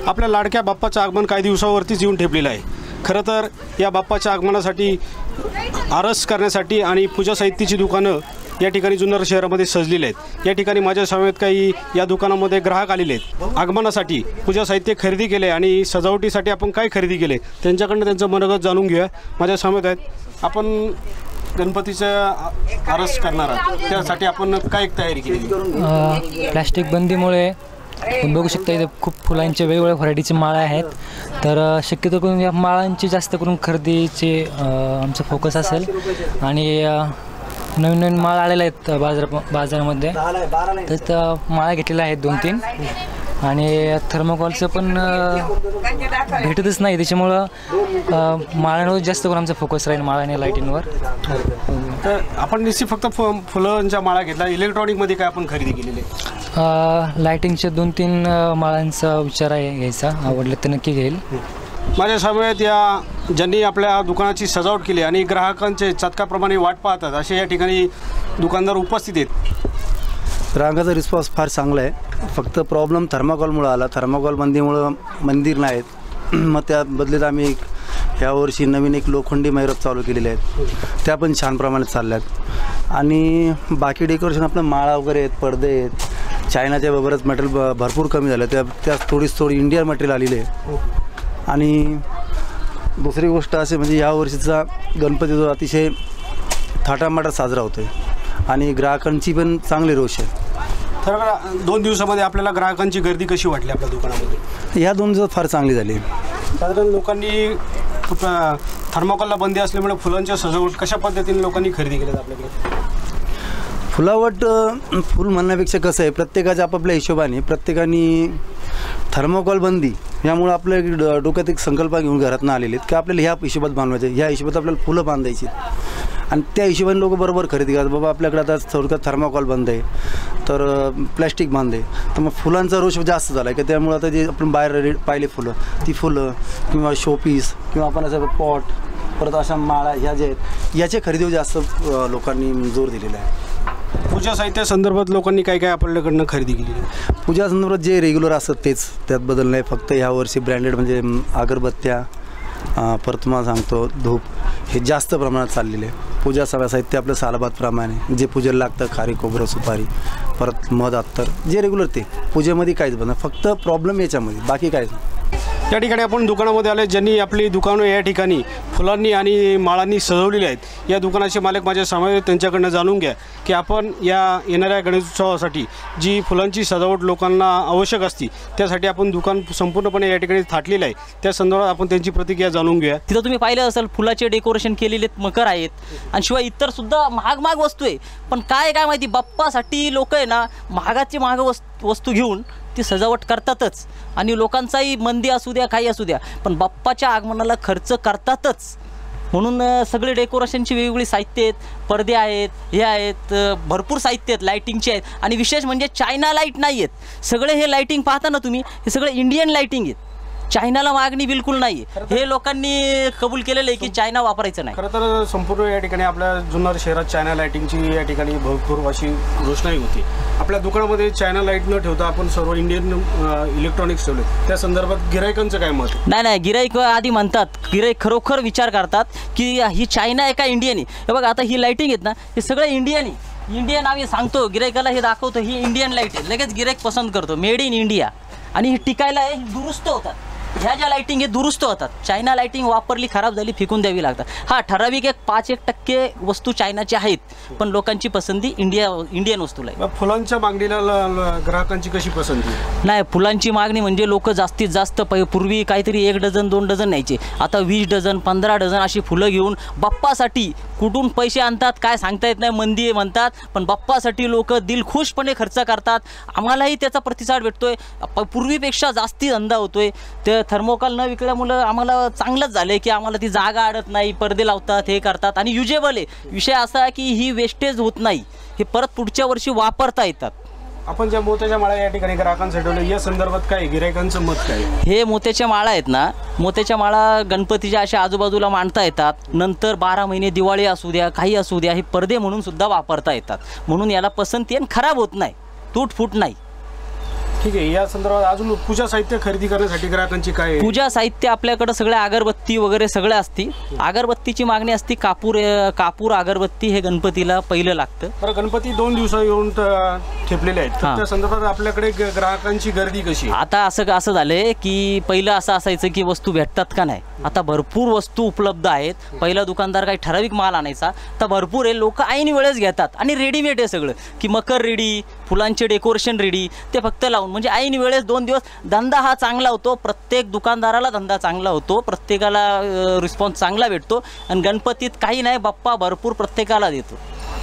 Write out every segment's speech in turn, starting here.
आपल्या लाडक्या बाप्पाचं आगमन काही दिवसावरतीच येऊन ठेपलेलं आहे। खरं तर या बाप्पाच्या आगमनासाठी आरस करण्यासाठी आणि पूजा साहित्याची दुकानं या ठिकाणी जुन्नर शहरामध्ये सजलेली आहेत। या ठिकाणी माझ्या समवेत काही या दुकानामध्ये ग्राहक आलेले आहेत। आगमनासाठी पूजा साहित्य खरेदी केले आणि सजावटीसाठी आपण काय खरेदी केले त्यांच्याकडनं त्यांचं मनोगत जाणून घेऊया। माझ्या समवेत आहेत। आपण गणपतीचं आरस करणार आहात, त्यासाठी आपण काय तयारी केली? प्लास्टिक बंदीमुळे बघू शकता इथे खूप फुलांचे वेगवेगळ्या व्हरायटीचे माळा आहेत। तर शक्यतो करून या माळांची जास्त करून खरेदीचे आमचं फोकस असेल आणि नवीन नवीन माळ आलेले आहेत बाजारामध्ये। तर माळा घेतलेल्या आहेत 2-3 आणि थर्मोकॉलचं पण भेटतच नाही, त्याच्यामुळं माळांवर जास्त करून आमचा फोकस राहील, माळा आणि लाईटिंगवर। तर आपण निश्चित फक्त फुलांच्या माळा घेतला, इलेक्ट्रॉनिकमध्ये काय आपण खरेदी केलेली आहे? लाईटिंगच्या 2-3 माळांचा विचार आहे घ्यायचा, आवडलं तर नक्की घेईल। माझ्या समवेत या ज्यांनी आपल्या दुकानाची सजावट केली आणि ग्राहकांचे चातकाप्रमाणे वाट पाहतात असे या ठिकाणी दुकानदार उपस्थित आहेत। ग्राहकाचा रिस्पॉन्स फार चांगला आहे। फक्त प्रॉब्लेम थर्माकॉलमुळे आला, थर्माकॉल बंदीमुळं मंदिर नाहीत। मग त्या बदल्यात आम्ही यावर्षी नवीन एक लोखंडी मैरप चालू केलेले आहेत, त्या पण छान प्रमाणात चालल्या आहेत। आणि बाकी डेकोरेशन आपलं माळा वगैरे आहेत, पडदे आहेत, चायनाच्या बरोबरच मटेरियल भरपूर कमी झालं, त्या थोडी इंडियन मटेरियल आलेले आहे। आणि दुसरी गोष्ट असे म्हणजे यावर्षीचा गणपती जो अतिशय थाटामाटात साजरा होतो आहे आणि ग्राहकांची पण चांगली रोष आहे। तर 2 दिवसामध्ये आपल्याला ग्राहकांची गर्दी कशी वाटली आपल्या दुकानामध्ये? ह्या 2 दिवसात फार चांगली झाली। साधारण लोकांनी थर्माकॉलला बंदी असल्यामुळे फुलांच्या सजावट कशा पद्धतीने लोकांनी खरेदी केल्यात आपल्याकडे? फुलावट फुल म्हणण्यापेक्षा कसं आहे, प्रत्येकाच्या आपापल्या हिशोबाने प्रत्येकाने थर्माकॉल बंदी यामुळे आपल्या डोक्यात एक संकल्प घेऊन घरातून आलेले आहेत की आपल्याला ह्या हिशोबात बांधवायचे, ह्या हिशोबात आपल्याला फुलं बांधायची आणि त्या हिशोबाने लोक बरोबर खरेदी करतात। बाबा आपल्याकडे आता थोडक्यात थर्माकॉल बंद आहे तर प्लॅस्टिक बंद आहे, तर मग फुलांचा रोष जास्त झाला आहे की त्यामुळे आता जे आपण बाहेर पाहिले फुलं, ती फुलं किंवा शोपीस किंवा आपण असं पॉट परत अशा माळा ह्या जे आहेत याच्या खरेदीवर जास्त लोकांनी जोर दिलेला आहे। पूजा साहित्या संदर्भात लोकांनी काय काय आपल्याकडनं खरेदी केली? पूजा संदर्भात जे रेग्युलर असतात तेच, त्यात बदल नाही। फक्त ह्यावर्षी ब्रँडेड म्हणजे अगरबत्त्या, परत तुम्हाला सांगतो धूप हे जास्त प्रमाणात चाललेले आहे। पूजा साहित्य आपलं सालाबादप्रमाणे जे पूजेला लागतं, खारी खोबरं सुपारी परत मध अत्तर जे रेग्युलर ते पूजेमध्ये काहीच बंद, फक्त प्रॉब्लेम याच्यामध्ये, बाकी काहीच नाही। या ठिकाणी आपण दुकानामध्ये आले ज्यांनी आपली दुकानं या ठिकाणी फुलांनी आणि माळांनी सजवलेली आहेत। या दुकानाचे मालक माझ्या समोर, त्यांच्याकडनं जाणून घ्या की आपण या येणाऱ्या गणेशोत्सवासाठी जी फुलांची सजावट लोकांना आवश्यक असते त्यासाठी आपण दुकान संपूर्णपणे या ठिकाणी थाटलेलं आहे, त्या संदर्भात आपण त्यांची प्रतिक्रिया जाणून घेऊया। तिथं तुम्ही पाहिलं असेल फुलाचे डेकोरेशन केलेले मकर आहेत आणि शिवाय इतर सुद्धा महाग वस्तू आहे, पण काय माहिती बाप्पासाठी लोक आहे ना महाग वस्तू घेऊन ती सजावट करतातच आणि लोकांचाही मंदी असू द्या काही असू द्या पण बाप्पाच्या आगमनाला खर्च करतातच। म्हणून सगळे डेकोरेशनची वेगवेगळी साहित्य आहेत, पडदे आहेत, हे आहेत, भरपूर साहित्य आहेत, लाईटिंगचे आहेत आणि विशेष म्हणजे चायना लाईट नाही आहेत। सगळे हे लाईटिंग पाहता ना तुम्ही, हे सगळे इंडियन लाईटिंग आहेत, चायनाला मागणी बिलकुल नाही आहे। हे लोकांनी कबूल केलेलं आहे की चायना वापरायचं नाही। खरं तर संपूर्ण या ठिकाणी आपल्या जुन्नर शहरात चायना लाईटिंगची या ठिकाणी भरपूर अशी रोषणाई होती। आपल्या दुकानामध्ये चायना लाईट न ठेवता आपण सर्व इंडियन इलेक्ट्रॉनिक्स ठेवले, त्या संदर्भात गिरायकांचं काय मत? नाही, गिराईक आधी म्हणतात, गिराईक खरोखर विचार करतात की ही चायना आहे का इंडियन आहे। हे बघा आता ही लाईटिंग आहेत ना, हे सगळं इंडियन आहे। इंडियन आम्ही सांगतो गिरायकाला, हे दाखवतो ही इंडियन लाईट आहे, लगेच गिराईक पसंत करतो, मेड इन इंडिया। आणि ही टिकायला हे दुरुस्त होतात, ह्या ज्या लाईटिंग हे दुरुस्त होतात। चायना लाईटिंग वापरली खराब झाली फेकून द्यावी लागतात। हां, ठराविक 5-1% वस्तू चायनाच्या आहेत, पण लोकांची पसंती इंडियन वस्तूला आहे। फुलांच्या मागणीला ग्राहकांची कशी पसंती? नाही, फुलांची मागणी म्हणजे लोक जास्तीत जास्त पूर्वी काहीतरी 1 डझन 2 डझन न्यायचे, आता 20 डझन 15 डझन अशी फुलं घेऊन बाप्पासाठी कुठून पैसे आणतात काय सांगता येत नाही, मंदी म्हणतात, पण बाप्पासाठी लोक दिलखुशपणे खर्च करतात। आम्हालाही त्याचा प्रतिसाद भेटतोय, पूर्वीपेक्षा जास्ती धंदा होतोय। ते थर्मोकॉल न विकल्यामुळं आम्हाला चांगलंच झालं की आम्हाला ती जागा अडत नाही, पडदे लावतात, हे करतात आणि युजेबल आहे। विषय असा की ही वेस्टेज होत नाही, हे परत पुढच्या वर्षी वापरता येतात। आपण ज्या मोत्याच्या माळा या ठिकाणी ग्राहकांसाठी ठेवल्या या संदर्भात काय गिरायकांचं मत काय? हे मोत्याच्या माळा आहेत ना, मोत्याच्या माळा गणपतीच्या अशा आजूबाजूला मांडता येतात, नंतर 12 महिने दिवाळी असू द्या काही असू द्या हे पडदे म्हणून सुद्धा वापरता येतात, म्हणून याला पसंती आणि खराब होत नाही, तुटफूट नाही। ठीक आहे. या संदर्भात अजून पूजा साहित्य खरेदी करण्यासाठी ग्राहकांची काय पूजा साहित्य आपल्याकडं सगळ्या अगरबत्ती वगैरे सगळं असती. अगरबत्तीची मागणी असती. कापूर अगरबत्ती हे गणपतीला पहिलं लागतं. बरं, गणपती 2 दिवस येऊन ठेपलेले आहेत, तर हां. त्या संदर्भात आपल्याकडे ग्राहकांची गर्दी कशी आहे? आता असं झालंय की पहिलं असं असायचं की वस्तू भेटतात का नाही. आता भरपूर वस्तू उपलब्ध आहेत. पहिला दुकानदार काही ठराविक माल आणायचा, तर भरपूर आहे. लोक ऐन वेळेस घेतात आणि रेडीमेड आहे सगळं, की मकर रेडी, फुलांचे डेकोरेशन रेडी, ते फक्त लावून म्हणजे ऐन वेळेस 2 दिवस धंदा हा चांगला होतो. प्रत्येक दुकानदाराला धंदा चांगला होतो, प्रत्येकाला रिस्पॉन्स चांगला भेटतो. आणि गणपतीत काही नाही, बाप्पा भरपूर प्रत्येकाला देतो.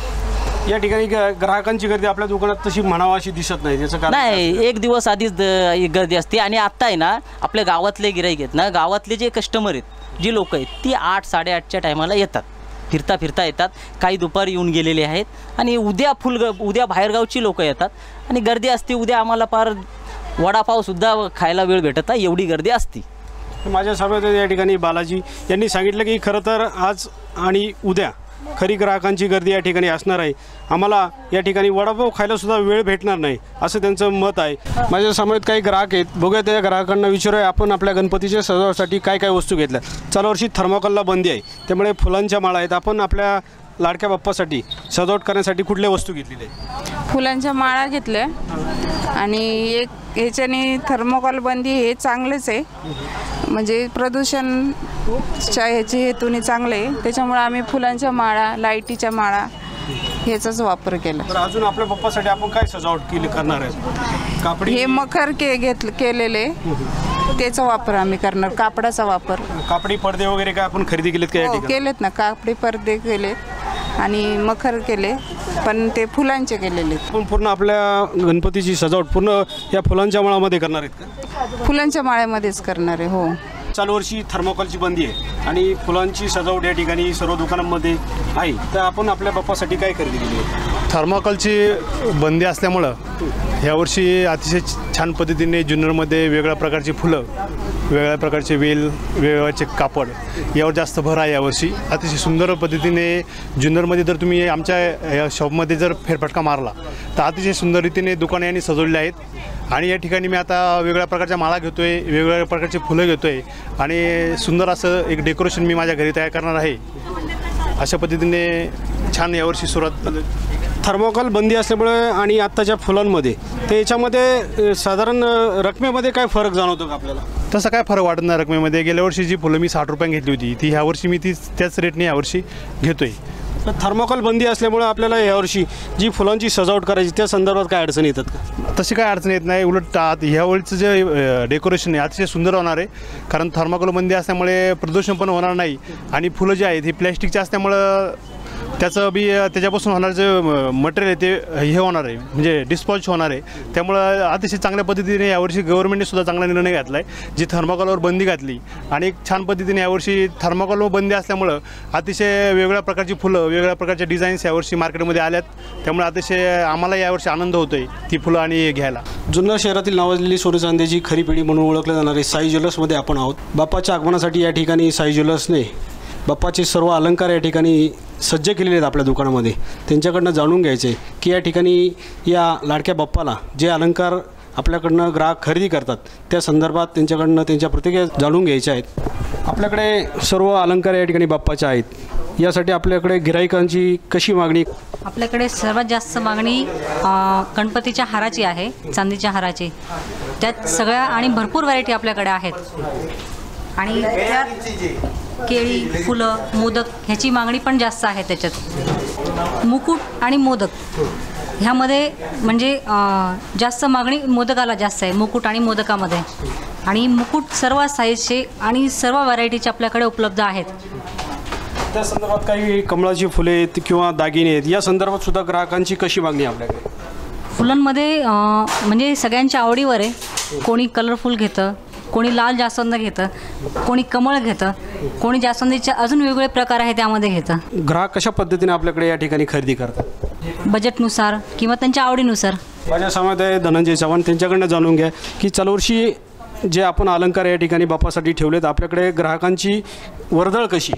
या ठिकाणी ग्राहकांची गर्दी आपल्या दुकानात तशी म्हणावा अशी दिसत नाही. त्याचं कारण नाही, एक दिवस आधीच गर्दी असते. आणि आत्ता आहे ना, आपल्या गावातले गिराईक आहेत ना, गावातले जे कस्टमर आहेत, जी लोक आहेत, ती 8-8:30च्या टायमाला येतात. फिरता येतात. काही दुपारी येऊन गेलेले आहेत. आणि उद्या बाहेरगावची लोक येतात आणि गर्दी असते. उद्या आम्हाला फार वडापावसुद्धा खायला वेळ भेटत आहे, एवढी गर्दी असते. माझ्या समोर या ठिकाणी बालाजी यांनी सांगितलं की खरं तर आज आणि उद्या खरी ग्राहकांची गर्दी या ठिकाणी असणार आहे. आम्हाला या ठिकाणी वडापाव खायला सुद्धा वेळ भेटणार नाही, असं त्यांचं मत आहे. माझ्या समोर काही ग्राहक आहेत, बघूया त्या ग्राहकांना विचारूया आपण आपल्या गणपतीच्या सजावटीसाठी काय काय वस्तू घेतल्या. चालू वर्षी थर्माकोलला बंदी आहे, त्यामुळे फुलांच्या माळा आहेत. आपण आपल्या लाडक्या बाप्पासाठी सजावट करण्यासाठी कुठल्या वस्तू घेतलेल्या आहेत? फुलांच्या माळा घेतल्या आणि एक ह्याच्याने थर्मोकॉल बंदी हे चांगलेच आहे, म्हणजे प्रदूषणच्या ह्याची हेतूने चांगलं आहे. त्याच्यामुळे आम्ही फुलांच्या माळा, लाईटीच्या माळा ह्याचाच वापर केला. तर अजून आपल्या बाप्पासाठी आपण काय सजावट करणार आहे? कापडी हे मखर केलेले त्याचा वापर आम्ही करणार, कापडाचा वापर. कापडी पडदे वगैरे काय आपण खरेदी केलेत का या हो, ठिकाणी? केलेत ना, कापडी पडदे केलेत आणि मखर केले, पण ते फुलांचे केलेले. आपण पूर्ण आपल्या गणपतीची सजावट पूर्ण या फुलांच्या माळामध्ये करणार आहेत का? फुलांच्या माळ्यामध्येच करणार आहे. हो. चालू वर्षी थर्मोकॉलची बंदी आहे आणि फुलांची सजावट या ठिकाणी सर्व दुकानांमध्ये आहे, तर आपण आपल्या बाप्पासाठी काय खरेदी केली आहे? थर्माकोलची बंदी असल्यामुळं यावर्षी अतिशय छान पद्धतीने जुन्नरमध्ये वेगळ्या प्रकारची फुलं, वेगळ्या प्रकारचे वेल, वेगवेगळ्याचे कापड यावर जास्त भर आहे यावर्षी. अतिशय सुंदर पद्धतीने जुन्नरमध्ये जर तुम्ही आमच्या या शॉपमध्ये जर फेरफटका मारला तर अतिशय सुंदर रीतीने दुकाने यांनी सजवलेली आहेत. आणि या ठिकाणी मी आता वेगळ्या प्रकारच्या माळा घेतो आहे, वेगवेगळ्या प्रकारचे फुलं घेतो आहे आणि सुंदर असं एक डेकोरेशन मी माझ्या घरी तयार करणार आहे. अशा पद्धतीने छान यावर्षी सुरुवात. थर्मोकॉल बंदी असल्यामुळे आणि आत्ताच्या फुलांमध्ये ते याच्यामध्ये साधारण रकमेमध्ये काय फरक जाणवतो का आपल्याला? तसं काय फरक वाटत नाही रकमेमध्ये. गेल्या वर्षी जी फुलं मी 60 रुपयांनी घेतली होती ती ह्यावर्षी मी त्याच रेटने यावर्षी घेतो आहे. तर थर्मोकॉल बंदी असल्यामुळे आपल्याला यावर्षी जी फुलांची सजावट करायची त्या संदर्भात काय अडचणी येतात का? तशी काय अडचण येत नाही. उलट ह्यावेळीचं जे डेकोरेशन आहे अतिशय सुंदर होणार आहे, कारण थर्माकोल बंदी असल्यामुळे प्रदूषण पण होणार नाही आणि फुलं जे आहेत हे प्लॅस्टिकचे असल्यामुळं त्याचं त्याच्यापासून होणारं जे मटेरियल आहे ते हे होणार आहे, म्हणजे डिस्पॉच होणार आहे. त्यामुळं अतिशय चांगल्या पद्धतीने यावर्षी गव्हर्नमेंटने सुद्धा चांगला निर्णय घेतला आहे, जी थर्माकोलवर बंदी घातली. आणि एक छान पद्धतीने यावर्षी थर्माकोलवर बंदी असल्यामुळं अतिशय वेगवेगळ्या प्रकारची फुलं, वेगवेगळ्या प्रकारच्या डिझाईन्स यावर्षी मार्केटमध्ये आल्यात. त्यामुळे अतिशय आम्हाला यावर्षी आनंद होतो आहे ती फुलं आणि घ्यायला. जुन्नर शहरातील नावाजलेली सोने चांदीची खरी पिढी म्हणून ओळखले जाणारे साई ज्वेलर्समध्ये आपण आहोत. बाप्पाच्या आगमनासाठी या ठिकाणी साई ज्वेलर्सने बाप्पाचे सर्व अलंकार या ठिकाणी सज्ज केलेले आहेत आपल्या दुकानामध्ये. त्यांच्याकडनं जाणून घ्यायचे आहे की या ठिकाणी या लाडक्या बाप्पाला जे अलंकार आपल्याकडनं ग्राहक खरेदी करतात त्या संदर्भात त्यांच्याकडनं त्यांच्या प्रतिक्रिया जाणून घ्यायच्या आहेत. आपल्याकडे सर्व अलंकार या ठिकाणी बाप्पाच्या आहेत, यासाठी आपल्याकडे गिराईकांची कशी मागणी? आपल्याकडे सर्वात जास्त मागणी गणपतीच्या हाराची आहे, चांदीच्या हाराची. त्यात सगळ्या आणि भरपूर व्हरायटी आपल्याकडे आहेत. आणि त्यात केळी, फुलं, मोदक ह्याची मागणी पण जास्त आहे. त्याच्यात मुकुट आणि मोदक ह्यामध्ये म्हणजे जास्त मागणी मोदकाला जास्त आहे, मुकुट आणि मोदकामध्ये. आणि मुकुट सर्व साईजचे आणि सर्व व्हरायटीचे आपल्याकडे उपलब्ध आहेत. त्या संदर्भात काही कमळाची फुले आहेत किंवा दागिने आहेत, या संदर्भात सुद्धा ग्राहकांची कशी मागणी आपल्याकडे? फुलांमध्ये म्हणजे सगळ्यांच्या आवडीवर आहे. कोणी कलरफुल घेतं, कोणी लाल जास्वंद घेतं, कोणी कमळ घेतं, कोणी जास्वंदीचे अजून वेगवेगळे प्रकार आहे त्यामध्ये घेतं. ग्राहक कशा पद्धतीने आपल्याकडे या ठिकाणी खरेदी करतात? बजेटनुसार किंवा त्यांच्या आवडीनुसार. माझ्या समोर आहे धनंजय चव्हाण, त्यांच्याकडनं जाणून घ्या की चालू वर्षी जे आपण अलंकार या ठिकाणी बाप्पासाठी ठेवलेत आपल्याकडे ग्राहकांची वर्दळ कशी?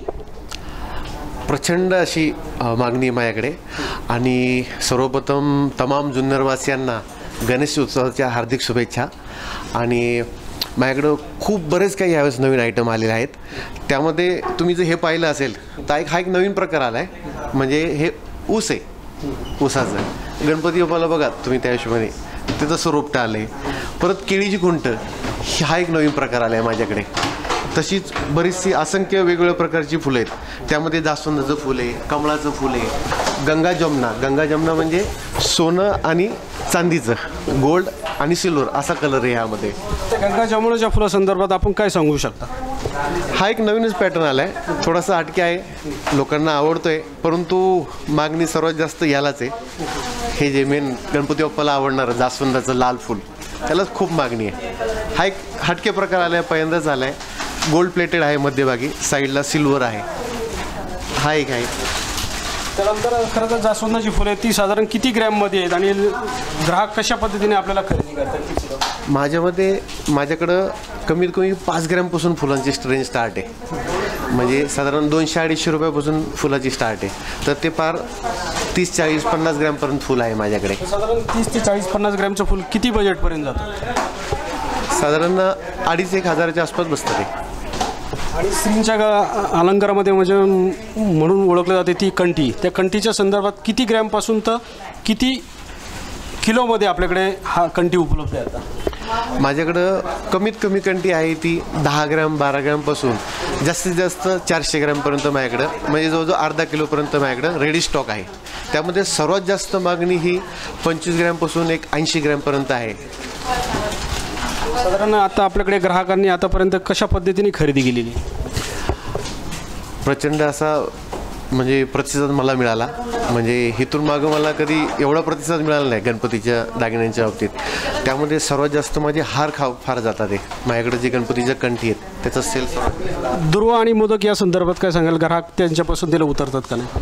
प्रचंड अशी मागणी आहे माझ्याकडे. आणि सर्वप्रथम तमाम जुन्नरवासियांना गणेश उत्सवाच्या हार्दिक शुभेच्छा. आणि माझ्याकडं खूप बरेच काही यावेळेस नवीन आयटम आलेले आहेत. त्यामध्ये तुम्ही जर हे पाहिलं असेल तर हा एक नवीन प्रकार आला आहे, म्हणजे हे ऊस आहे, ऊसाचं गणपती बाप्पाला बघा तुम्ही त्या हिशोबाने ते तसं रोपटं आलं आहे. परत केळीची खुंट हा एक नवीन प्रकार आला आहे माझ्याकडे. तशीच बरीचशी असंख्य वेगवेगळ्या प्रकारची फुलं आहेत. त्यामध्ये जास्वंदाचं फुल आहे, कमळाचं फुल आहे, गंगा जमुना म्हणजे सोनं आणि चांदीचं, गोल्ड आणि सिल्वर असा कलर आहे ह्यामध्ये. गंगा जमुनाच्या फुलासंदर्भात आपण काय सांगू शकता? हा एक नवीनच पॅटर्न आला आहे, थोडासा हटके आहे, लोकांना आवडतो आहे, परंतु मागणी सर्वात जास्त यालाच आहे. हे जे मेन गणपती बाप्पाला आवडणारं जास्वंदाचं लाल फूल त्यालाच खूप मागणी आहे. हा एक हटके प्रकार आला आहे, पहिल्यांदाच आला आहे. गोल्ड प्लेटेड आहे, मध्यभागी साईडला सिल्वर आहे. हा एक आहे. त्यानंतर खरं तर जास्वंदाची फुलं आहेत ती साधारण किती ग्रॅममध्ये आहेत आणि ग्राहक कशा पद्धतीने आपल्याला खरेदी करतात? माझ्याकडं कमीत कमी 5 ग्रॅमपासून फुलांची रेंज स्टार्ट आहे. म्हणजे साधारण 200-250 रुपयापासून फुलाची स्टार्ट आहे, तर ते फार 30-40-50 ग्रॅमपर्यंत फुल आहे माझ्याकडे. साधारण 30 ते 40-50 ग्रॅमचं फुल किती बजेटपर्यंत जातं? साधारण 2,500-1 हजाराच्या आसपास बसतं ते. आणि स्त्रींच्या अलंकारामध्ये म्हणजे म्हणून ओळखलं जाते ती कंठी, त्या कंठीच्या संदर्भात किती ग्रॅमपासून तर किती किलोमध्ये आपल्याकडे हा कंठी उपलब्ध आहे? आता माझ्याकडं कमीत कमी कंठी आहे ती 10 ग्रॅम 12 ग्रॅमपासून जास्तीत जास्त 400 ग्रॅमपर्यंत माझ्याकडं, म्हणजे जवळजवळ अर्धा किलोपर्यंत माझ्याकडं रेडी स्टॉक आहे. त्यामध्ये सर्वात जास्त मागणी ही 25 ग्रॅमपासून 80 ग्रॅमपर्यंत आहे. साधारण आता आपल्याकडे ग्राहकांनी आतापर्यंत कशा पद्धतीने खरेदी केलेली? प्रचंड असा म्हणजे प्रतिसाद मला मिळाला. म्हणजे इथून मागं मला कधी एवढा प्रतिसाद मिळाला नाही गणपतीच्या दागिन्यांच्या बाबतीत. त्यामध्ये सर्वात जास्त माझे हार फार जातात. ते माझ्याकडे जे गणपतीच्या कंठी आहेत त्याचा सेल्स. दुर्वा आणि मोदक या संदर्भात काय सांगाल? ग्राहक त्यांच्या पसंतीला उतरतात का नाही?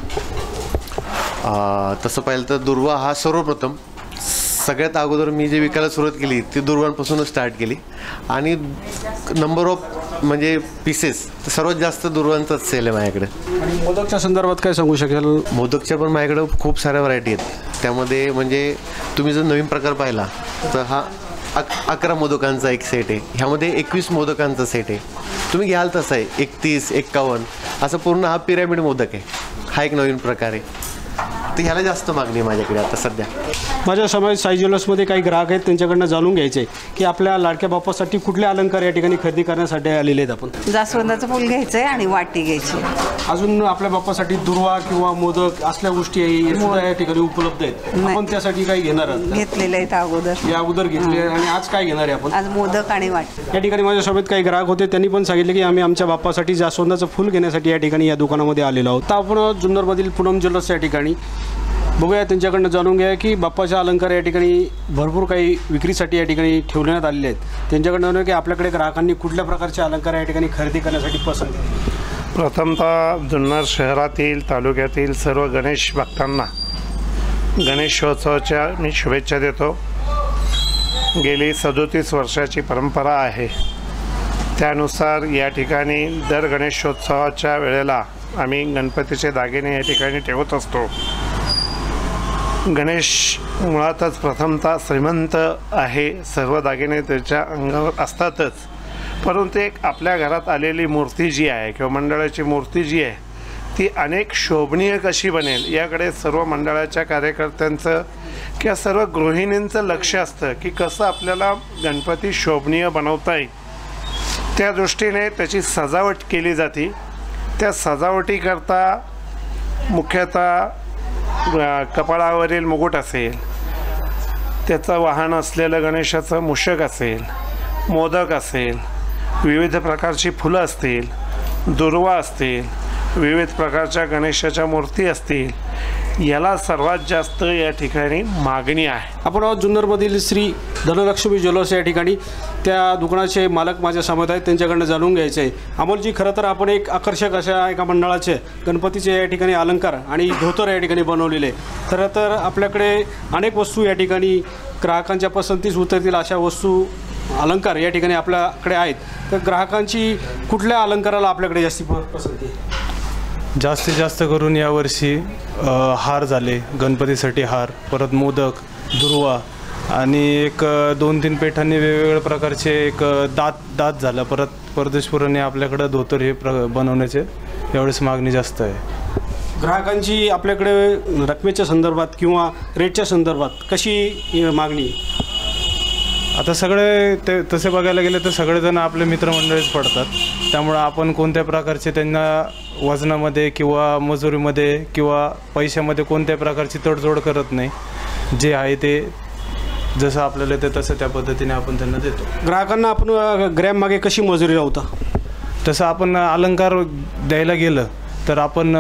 तसं पाहिलं तर दुर्वा हा सर्वप्रथम सगळ्यात अगोदर मी जे विकायला सुरुवात केली ती दुर्वांपासूनच स्टार्ट केली. आणि नंबर ऑफ म्हणजे पीसेस सर्वात जास्त दुर्वांचाच सेल आहे माझ्याकडे. आणि मोदकच्या संदर्भात काय सांगू शकाल? मोदकच्या पण माझ्याकडे खूप साऱ्या व्हरायटी आहेत. त्यामध्ये म्हणजे तुम्ही जर नवीन प्रकार पाहिला तर हा 11 मोदकांचा एक सेट आहे. ह्यामध्ये 21 मोदकांचा सेट आहे. तुम्ही घ्याल तसं आहे 31, 51 असं पूर्ण हा पिरॅमिड मोदक आहे. हा एक नवीन प्रकार आहे, तर ह्याला जास्त मागणी आहे माझ्याकडे आता सध्या. माझ्या समाज साई ज्वेलर्समध्ये काही ग्राहक आहेत, त्यांच्याकडनं जाणून घ्यायचे आहे की आपल्या लाडक्या बाप्पासाठी कुठले अलंकार या ठिकाणी खरेदी करण्यासाठी आलेले आहेत. आपण जास्वंदाचं फूल घ्यायचं आहे आणि वाटी घ्यायची. अजून आपल्या बाप्पासाठी दुर्वा किंवा मोदक असल्या गोष्टी या ठिकाणी उपलब्ध आहेत. आपण त्यासाठी काही घेणार आहात? घेतलेले आहेत अगोदर. या अगोदर घेतले आणि आज काय घेणार आहे आपण? आज मोदक आणि वाटी. या ठिकाणी माझ्यासोबत काही ग्राहक होते, त्यांनी पण सांगितले की आम्ही आमच्या बाप्पासाठी जास्वंदाचं फूल घेण्यासाठी या ठिकाणी या दुकानामध्ये आलेलो आहोत. तर आपण जुन्नरमधील पूनम ज्वेलर्स या ठिकाणी बघूया, त्यांच्याकडनं जाणून घ्या की बाप्पाच्या अलंकार या ठिकाणी भरपूर काही विक्रीसाठी या ठिकाणी ठेवण्यात आलेले आहेत. त्यांच्याकडनं जाणूया की आपल्याकडे ग्राहकांनी कुठल्या प्रकारचे अलंकार या ठिकाणी खरेदी करण्यासाठी पसंत आहे. प्रथमतः जुन्नर शहरातील तालुक्यातील सर्व गणेश भक्तांना गणेशोत्सवाच्या मी शुभेच्छा देतो. गेली 37 वर्षाची परंपरा आहे. त्यानुसार या ठिकाणी दर गणेशोत्सवाच्या वेळेला आम्ही गणपतीचे दागिने या ठिकाणी ठेवत असतो. गणेश मुळातच प्रथमतः श्रीमंत आहे. सर्व दागिने त्याच्या अंगावर असतातच, परंतु एक आपल्या घरात आलेली मूर्ती जी आहे किंवा मंडळाची मूर्ती जी आहे ती अनेक शोभनीय कशी बनेल याकडे सर्व मंडळाच्या कार्यकर्त्यांचं किंवा सर्व गृहिणींचं लक्ष असतं की कसं आपल्याला गणपती शोभनीय बनवता येईल. त्या दृष्टीने त्याची सजावट केली जाते. त्या सजावटीकरता मुख्यतः कपाळावरील मुकुट असेल, त्याचं वाहन असलेलं गणेशाचं मूषक असेल, मोदक असेल, विविध प्रकारची फुलं असतील, दुर्वा असतील, विविध प्रकारच्या गणेशाच्या मूर्ती असतील, याला सर्वात जास्त या ठिकाणी मागणी आहे. आपण जुन्नरमधील श्री धनलक्ष्मी ज्वेलर्स या ठिकाणी त्या दुकानाचे मालक माझ्या समोर आहेत, त्यांच्याकडनं जाणून घ्यायचं आहे. अमोलजी, खरं तर आपण एक आकर्षक अशा एका मंडळाचे गणपतीचे या ठिकाणी अलंकार आणि धोतर या ठिकाणी बनवलेले. खरं तर आपल्याकडे अनेक वस्तू या ठिकाणी ग्राहकांच्या पसंतीस उतरतील अशा वस्तू अलंकार या ठिकाणी आपल्याकडे आहेत. तर ग्राहकांची कुठल्या अलंकाराला आपल्याकडे जास्ती पसंती आहे? जास्तीत जास्त करून यावर्षी हार झाले, गणपतीसाठी हार, परत मोदक, दुर्वा आणि एक 2-3 पेठांनी वेगवेगळ्या प्रकारचे एक दात झालं. परत परदेशपुराने आपल्याकडं धोतर हे बनवण्याचे एवढीच मागणी जास्त आहे. ग्राहकांची आपल्याकडे रकमेच्या संदर्भात किंवा रेटच्या संदर्भात कशी मागणी? आता सगळे ते तसे बघायला गेले तर सगळेजण आपले मित्रमंडळीच पडतात. त्यामुळं आपण कोणत्या प्रकारचे त्यांना वजनामध्ये किंवा मजुरीमध्ये किंवा पैशामध्ये कोणत्या प्रकारची तडजोड करत नाही. जे आहे ते जसं आपल्याला ते तसं त्या पद्धतीने आपण त्यांना देतो. ग्राहकांना आपण ग्रॅम मागे कशी मजुरी लावता? तसं आपण अलंकार द्यायला गेलं तर आपण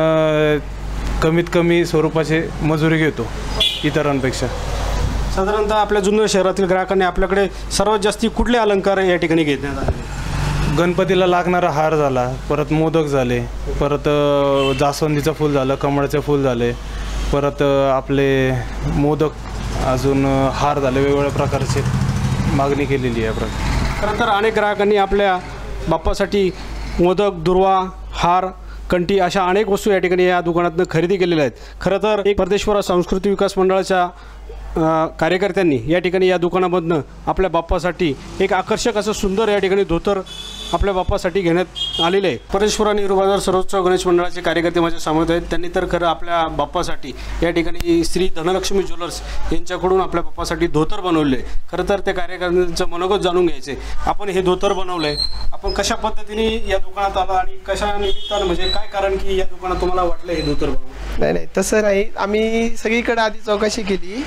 कमीत कमी स्वरूपाची मजुरी घेतो इतरांपेक्षा. साधारणतः आपल्या जुन्नर शहरातील ग्राहकांनी आपल्याकडे सर्वात जास्ती कुठले अलंकार या ठिकाणी घेण्यात आले? गणपतीला लागणारा हार झाला, परत मोदक झाले, परत जास्वंदीचं फूल झालं, कमळाचे फूल झाले, परत आपले मोदक, अजून हार झाले, वेगवेगळ्या प्रकारचे मागणी केलेली आहे. खरं तर अनेक ग्राहकांनी आपल्या बाप्पासाठी मोदक, दुर्वा, हार, कंठी अशा अनेक वस्तू या ठिकाणी या दुकानातून खरेदी केलेल्या आहेत. खरं तर एक परदेशपुरा सांस्कृतिक विकास मंडळाच्या कार्यकर्त्यांनी या ठिकाणी या दुकानामधनं आपल्या बाप्पासाठी एक आकर्षक असं सुंदर या ठिकाणी धोतर आपल्या बाप्पासाठी घेण्यात आलेले आहे. परदेशपुरा नेहरू बाजार सर्वोच्च गणेश मंडळाचे कार्यकर्ते माझ्या समोर आहेत. त्यांनी तर खरं आपल्या बाप्पासाठी या ठिकाणी श्री धनलक्ष्मी ज्वेलर्स यांच्याकडून आपल्या बाप्पासाठी धोतर बनवले. खरं तर त्या कार्यकर्त्यांचं मनोगत जाणून घ्यायचे. आपण हे धोतर बनवलं आहे, आपण कशा पद्धतीने या दुकानात आला आणि कशा निमित्तानं, म्हणजे काय कारण की या दुकानात तुम्हाला वाटलं हे धोतर बनवलं? नाही तसं नाही. आम्ही सगळीकडे आधी चौकशी केली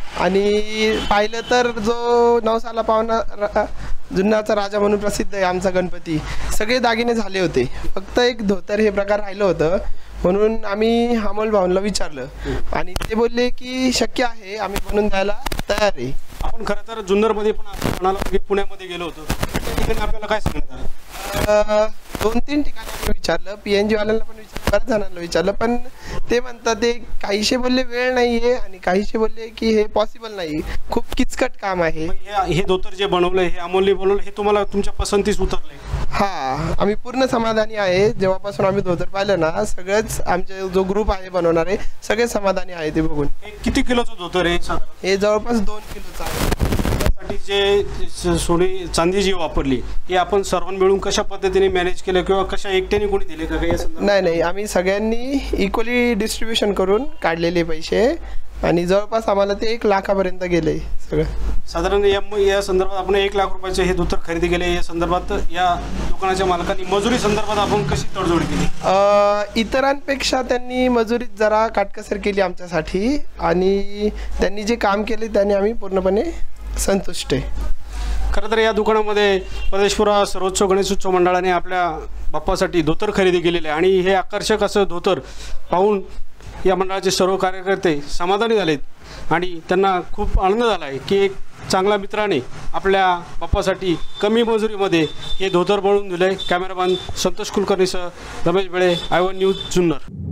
आणि पाहिलं तर जो नवसाला पावना जुन्नरचा राजा म्हणून प्रसिद्ध आहे आमचा गणपती, सगळे दागिने झाले होते, फक्त एक धोतर हे प्रकार राहिलं होतं. म्हणून आम्ही अमोल भाऊंना विचारलं आणि ते बोलले की शक्य आहे, आम्ही बनवून द्यायला तयार आहे. आपण खरं तर जुन्नरमध्ये पण असं म्हणाला की पुण्यामध्ये गेलो होतो, त्या ठिकाणी आपल्याला काय सांगण्यात आलं? 2-3 ठिकाणी आम्ही विचारलं, PNG वाल्यांना पण विचारलं, बऱ्याच जणांना विचारलं, पण ते म्हणतात ते काहीशे बोलले वेळ नाही आहे आणि काहीशे बोलले की हे पॉसिबल नाही, खूप किचकट काम आहे. हे धोतर जे बनवलं, हे अमोलने बनवलं, हे तुम्हाला तुमच्या पसंतीस उतरलंय? हां, आम्ही पूर्ण समाधानी आहे. जेव्हापासून आम्ही धोतर पाहिलं ना, सगळेच आमचे जो ग्रुप आहे बनवणारे सगळे समाधानी आहे ते बघून. किती किलोचं धोतर आहे? हे जवळपास 2 किलोचं आहे. त्यासाठी जे सोने चांदी जी वापरली हे आपण सर्वांनी मिळून कशा पद्धतीने मॅनेज केलं किंवा कशा एकट्याने कोणी दिले का? नाही, आम्ही सगळ्यांनी इक्वली डिस्ट्रीब्युशन करून काढलेले पैसे आणि जवळपास आम्हाला ते 1 लाखापर्यंत गेले सगळं. साधारण या संदर्भात आपण 1 लाख रुपयाचे हे धोतर खरेदी केले. या संदर्भात या दुकानाच्या मालकांनी मजुरी संदर्भात आपण कशी तडजोड केली? इतरांपेक्षा त्यांनी मजुरीत जरा काटकसर केली आमच्यासाठी आणि त्यांनी जे काम केले त्याने आम्ही पूर्णपणे संतुष्ट आहे. खरं तर या दुकानामध्ये परदेशपुरा सर्वोच्च गणेशोत्सव मंडळाने आपल्या बाप्पासाठी धोतर खरेदी केलेले आहे आणि हे आकर्षक असं धोतर पाहून या मंडळाचे सर्व कार्यकर्ते समाधानी झालेत आणि त्यांना खूप आनंद झाला आहे की एक चांगल्या मित्राने आपल्या बाप्पासाठी कमी मजुरीमध्ये हे धोतर बनवून दिलं आहे. कॅमेरामॅन संतोष कुलकर्णीसह रमेश बेळे, I1 न्यूज जुन्नर.